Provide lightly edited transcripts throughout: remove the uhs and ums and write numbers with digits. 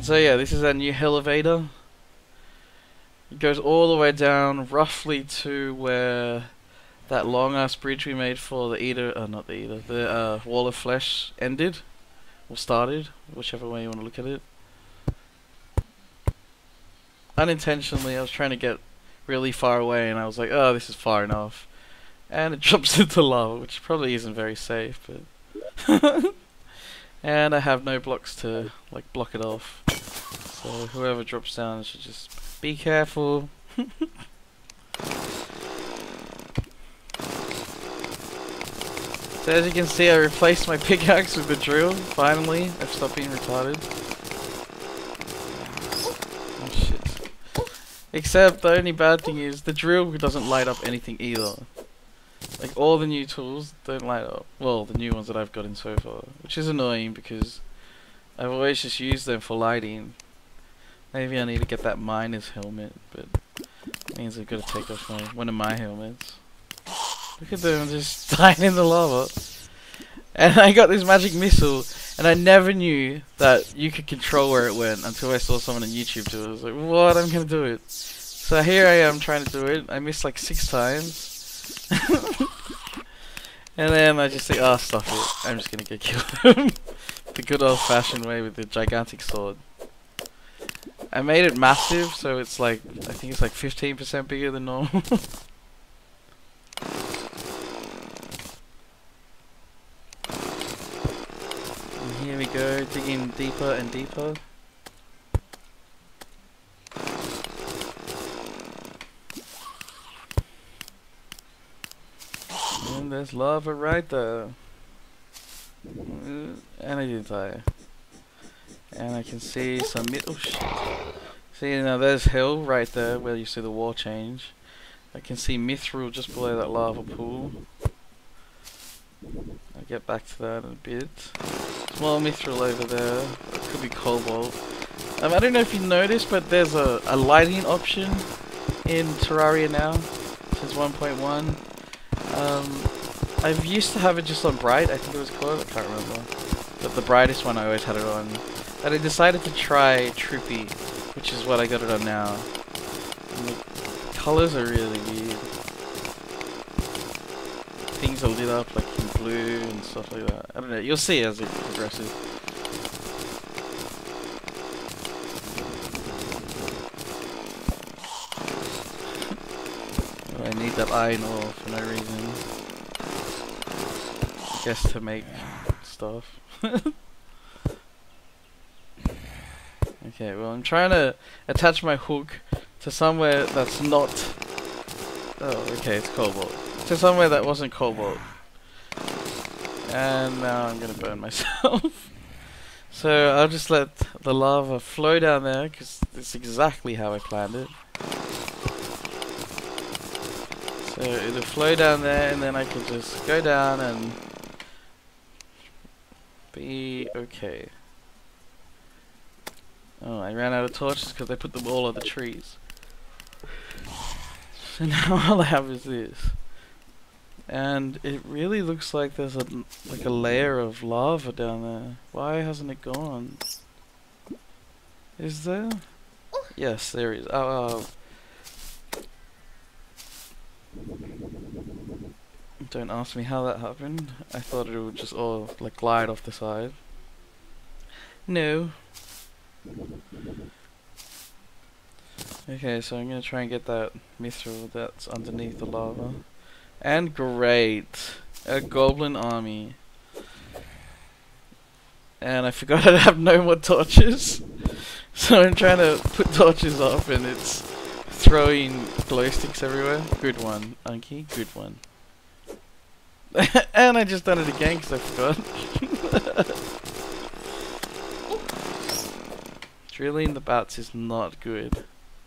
So yeah, this is our new elevator. It goes all the way down roughly to where that long ass bridge we made for the eater, not the eater, the wall of flesh ended, or started, whichever way you want to look at it. Unintentionally, I was trying to get really far away and I was like, oh, this is far enough. And it drops into lava, which probably isn't very safe, but... And I have no blocks to, like, block it off. So whoever drops down should just be careful. So as you can see, I replaced my pickaxe with the drill. Finally, I've stopped being retarded. Oh shit. Except the only bad thing is the drill doesn't light up anything either. Like all the new tools don't light up. Well, the new ones that I've gotten so far, which is annoying because I've always just used them for lighting. Maybe I need to get that miner's helmet, but it means I've got to take off one of my helmets. Look at them just dying in the lava. And I got this magic missile, and I never knew that you could control where it went until I saw someone on YouTube do it. I was like, what? I'm gonna do it. So here I am trying to do it. I missed like 6 times. And then I just think, oh, stuff it. I'm just gonna get killed. The good old fashioned way with the gigantic sword. I made it massive, so it's like, I think it's like 15% bigger than normal. And here we go, digging deeper and deeper. And there's lava right there. And I didn't die. And I can see some oh shit. See now there's hell right there where you see the wall change. I can see mithril just below that lava pool. I'll get back to that in a bit. Small mithril over there. It could be cobalt. I don't know if you noticed, but there's a lighting option in Terraria now since 1.1. I've used to have it just on bright, I think it was called, I can't remember. But the brightest one I always had it on. And I decided to try Trippy, which is what I got it on now. And the colours are really weird. Things are lit up like in blue and stuff like that. I don't know, you'll see as it progresses. Oh, I need that iron ore for no reason. I guess to make stuff. Okay, well I'm trying to attach my hook to somewhere that's not... Oh, okay, it's cobalt. To somewhere that wasn't cobalt. And now I'm gonna burn myself. So I'll just let the lava flow down there, because it's exactly how I planned it. So it'll flow down there, and then I can just go down and be okay. Oh, I ran out of torches because I put them all on the trees. So now all I have is this. And it really looks like there's a layer of lava down there. Why hasn't it gone? Is there? Yes, there is. Oh. Don't ask me how that happened. I thought it would just all like glide off the side. No. Okay, so I'm gonna try and get that mithril that's underneath the lava. And great! A goblin army. And I forgot I have no more torches. So I'm trying to put torches up and it's throwing glow sticks everywhere. Good one, Unkie, good one. And I just done it again because I forgot. Drilling the bats is not good.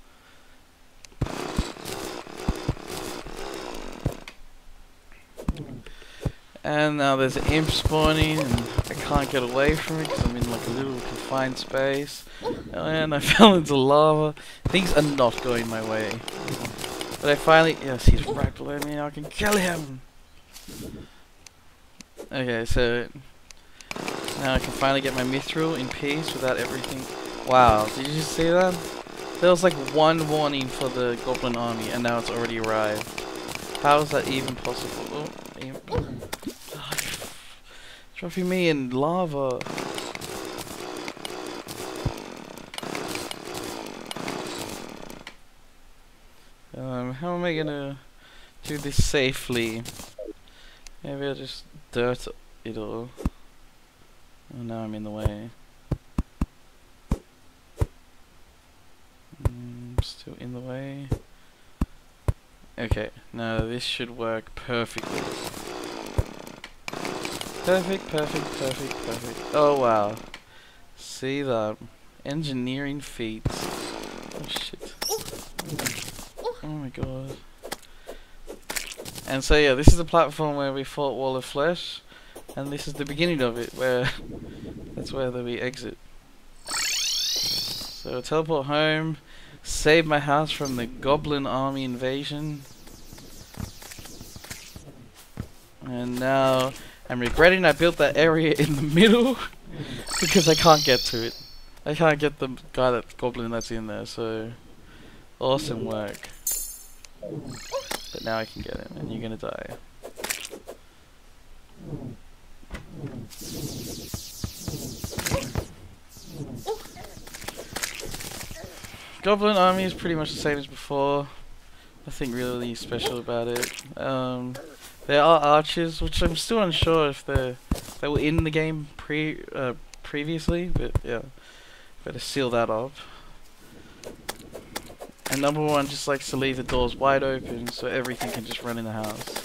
And now there's an imp spawning and I can't get away from it because I'm in like a little confined space. And I fell into lava. Things are not going my way. But I finally... Yes, he's right below me. I can kill him. Okay, so... Now I can finally get my mithril in peace without everything Wow, did you see that? There was like one warning for the Goblin army, and now it's already arrived. How is that even possible? Dropping me in lava. How am I gonna do this safely? Maybe I'll just dirt it all. Oh, now I'm in the way. Still in the way. Okay, now this should work perfectly. Perfect, perfect, perfect, perfect. Oh wow. See that? Engineering feats. Oh shit. Oh my god. And so yeah, this is the platform where we fought Wall of Flesh. And this is the beginning of it, where that's where we exit. So teleport home. Save my house from the Goblin army invasion. And now I'm regretting I built that area in the middle because I can't get to it. I can't get the goblin that's in there, so awesome work. But now I can get him and you're gonna die. Goblin army is pretty much the same as before. Nothing really special about it. There are archers, which I'm still unsure if they were in the game previously, but yeah, better seal that up. And number one just likes to leave the doors wide open so everything can just run in the house.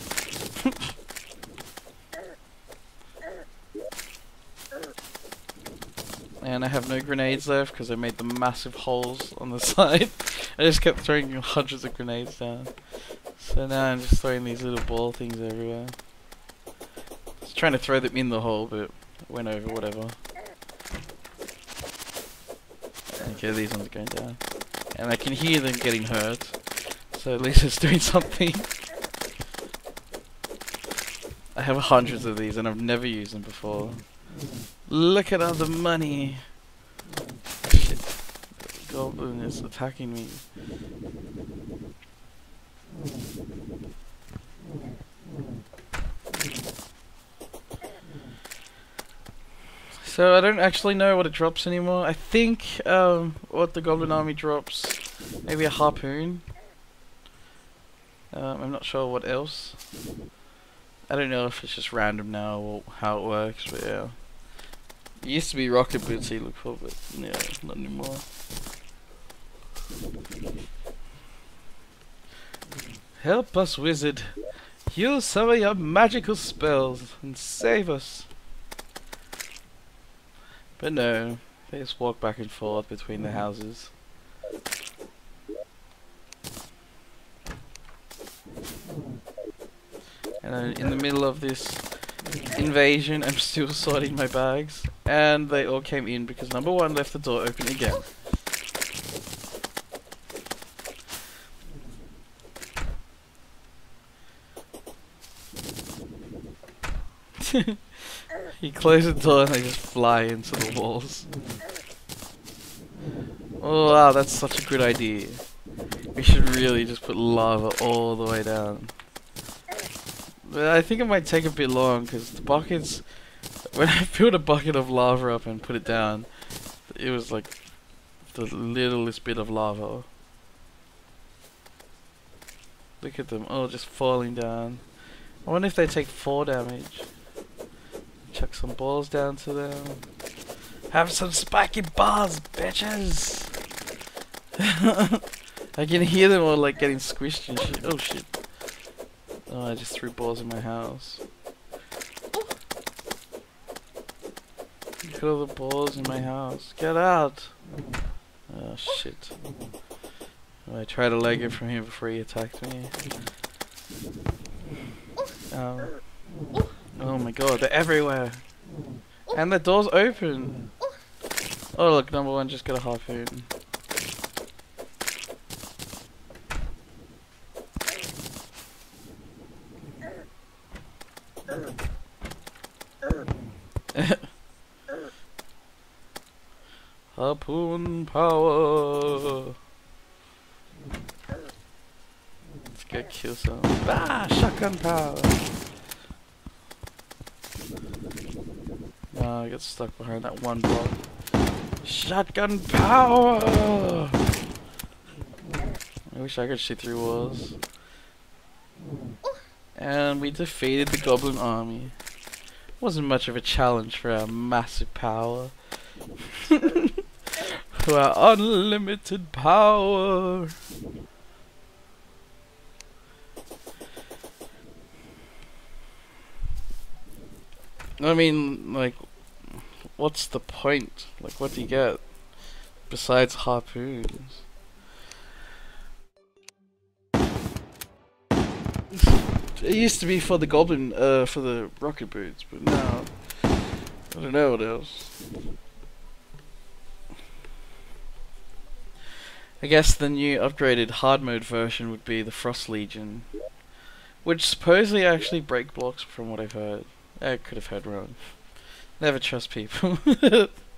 And I have no grenades left because I made the massive holes on the side. I just kept throwing hundreds of grenades down. So now I'm just throwing these little ball things everywhere. Just trying to throw them in the hole, but it went over, whatever. Okay, these ones are going down. And I can hear them getting hurt. So at least it's doing something. I have hundreds of these and I've never used them before. Look at all the money! Shit. The goblin is attacking me. So I don't actually know what it drops anymore. I think what the Goblin army drops, maybe a harpoon. I'm not sure what else. I don't know if it's just random now or how it works, but yeah. It used to be rocket boots you look for, but yeah, not anymore. Help us, wizard. Use some of your magical spells and save us. But no, they just walk back and forth between the houses. And in the middle of this invasion, I'm still sorting my bags. And they all came in because number one left the door open again. You close the door and they just fly into the walls. Oh wow, that's such a good idea. We should really just put lava all the way down. But I think it might take a bit long because the buckets... When I filled a bucket of lava up and put it down, it was like the littlest bit of lava. Look at them all just falling down. I wonder if they take 4 damage. Chuck some balls down to them. Have some spiky balls, bitches! I can hear them all like getting squished and shit. Oh shit. Oh, I just threw balls in my house. Look at all the balls in my house. Get out! Oh shit. I tried to leg it from him before he attacked me. Oh my god, they're everywhere! And the door's open! Oh look, number one just got a harpoon. Hop Harpoon power. Let's go kill some. Ah, shotgun power. No, I got stuck behind that one block. Shotgun power. I wish I could shoot through walls. And we defeated the Goblin army. Wasn't much of a challenge for our massive power. For our unlimited power. I mean, like, what's the point? Like, what do you get besides harpoons? It used to be for the goblin, for the rocket boots, but now I don't know what else. I guess the new upgraded hard mode version would be the Frost Legion, which supposedly actually break blocks from what I've heard. I could have heard wrong. Never trust people.